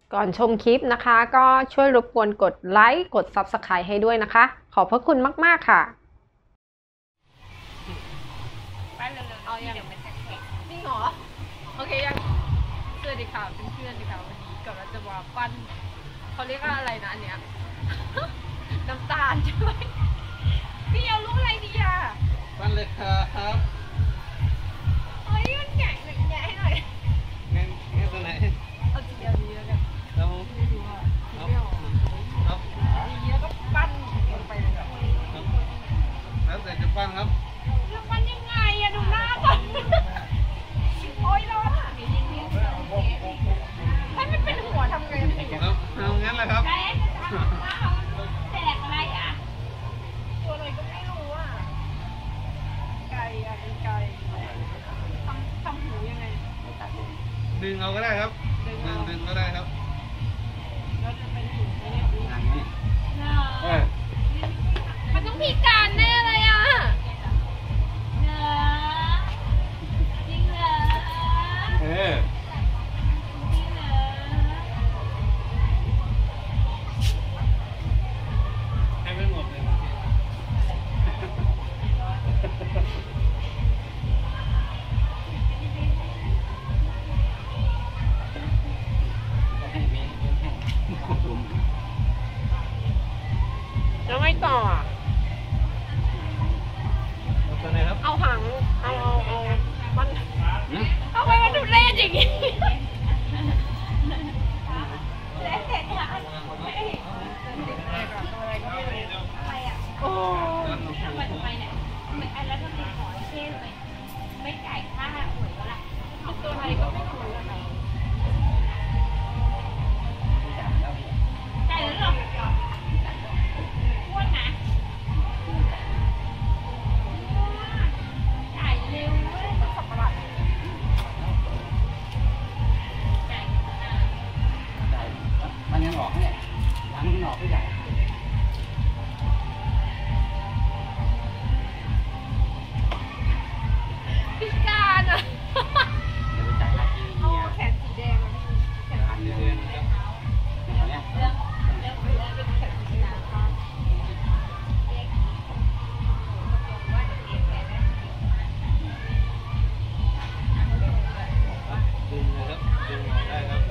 ก่อนชมคลิปนะคะก็ช่วยรบกวนกดไลค์กด Subscribe ให้ด้วยนะคะขอบพระคุณมากๆค่ะไปเร็วๆเอาอย่างเดี๋ยวมันจะแข็งจริงเหรอโอเคยังสวัสดีค่ะเพื่อนๆนะคะวันนี้กับเราจะมาปั้นเขาเรียกว่าอะไรนะอันเนี้ย น้ำตาลใช่ไหมพี่เอาลูกอะไรดีอ่ะปั้นเลยครับเฮ้ยมันแข็งหนึ่งแง่ให้หน่อยงั้นตัวไหนเอาทีเดียวนี้แล้วกันเราไม่รู้อ่ะคิดไม่ออกดีแล้วก็ปั้นลงไปเลยครับแล้วแต่จะปั้นครับแล้วปั้นยังไงอะดูหน้าก่อนโอ๊ยร้อนให้มันเป็นหัวทำไงครับเอางั้นแหละครับแจกอะไรอ่ะตัวอะไรก็ไม่รู้อ่ะไก่อ่ะเป็นไก่ทำหูยังไงดึงเอาก็ได้ครับดึงก็ได้ครับแล้วจะเป็นหูไหมเนี่ยมันต้องพิการแน่เลยอ่ะเนอะจริงเหรอจริงเหรอให้ไปหมดเลยแล้วไม่ต่อตัวไหนครับเอาหางเอามันเอาไปมันดูเล่นอย่างงี้เล่นเด็กอะโอ้ทำไมเนี่ยแล้วทำไมขอเช่เลยไม่จ่ายค่าหวยก็ล่ะตัวอะไรก็ไม่รู้นะคะจ่ายแล้วหรออ้วนนะจ่ายเร็วเว้ยต้องสับประหลาดมันยังออกเนี่ยหลังมันออกไม่ใหญ่พิการอ่ะเอาแขนสีแดงมาแขนสีแดงเป็นแขนสีแดงค่ะดึงเลยครับดึงได้ครับ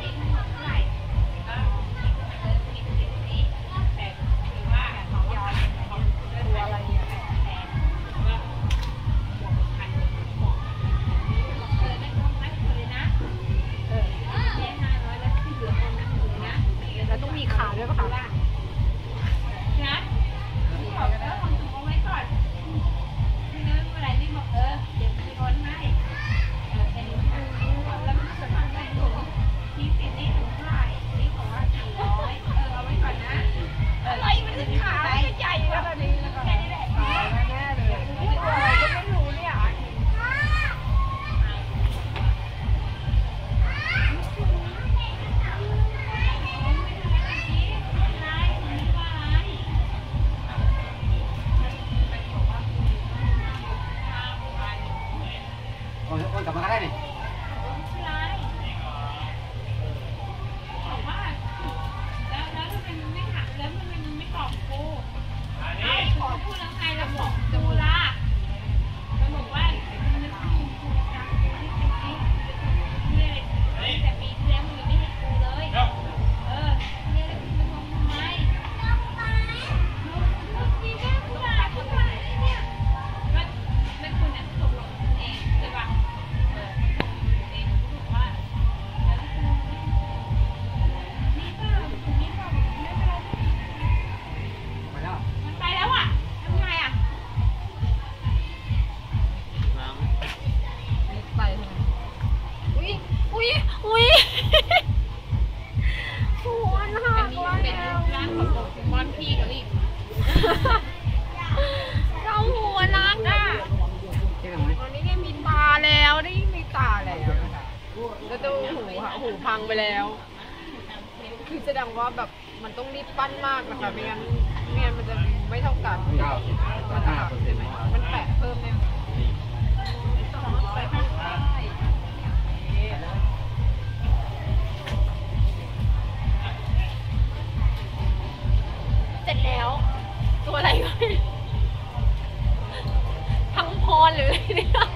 ตัวอะไรเนี่ยแล้วต้องมีขาด้วยป่ะคะนะขอของถุงเอาไว้ก่อนเนื้ออะไรนี่บอกเดี๋ยวมีร้อนให้เป็นแล้วมันจะมาได้ถุงที่สิบนี่ถุงเท่าไหร่นี่ของว่า400เอาไว้ก่อนนะอะไรมันถึงขาใหญ่ขนาดนี้แค่นี้แหละแน่เลยตัวอะไรก็ไม่รู้เนี่ยโอนกลับมาได้ดิบอกว่าแล้วทำไมมันไม่หักแล้วทำไมมันไม่ตอบกูขอพูดแล้วไงแล้วบอกดูล่ะมันบอกว่ามันคือกูจังกูที่เป็นนี่แต่ปีที่แล้วมันไม่เห็นกูเลยเนี่ยมันงงทำไมมีแม่ผู้ชายผู้ชายเนี่ยมันคุณเนี่ยตกลงเองใช่ปะเองบอกว่าแล้วคุณนี่เปล่าไม่เป็นไรไปแล้วมันไปแล้วอ่ะทำไงอ่ะน้ำไปทำไมอุ้ยหัวหนักแล้วเป็นร้านของโปเกมอนพี่กับลิเราหัวนักอ่ะตอนนี้ยังมีตาแล้วได้มีตาแล้วนะคะแล้วดูหูพังไปแล้วคือแสดงว่าแบบมันต้องรีบปั้นมากนะคะไม่งั้นมันจะไม่เท่ากันมันหักใช่ไหมมันแปะเพิ่มเนี่ยแปะเพิ่มได้เนี่ย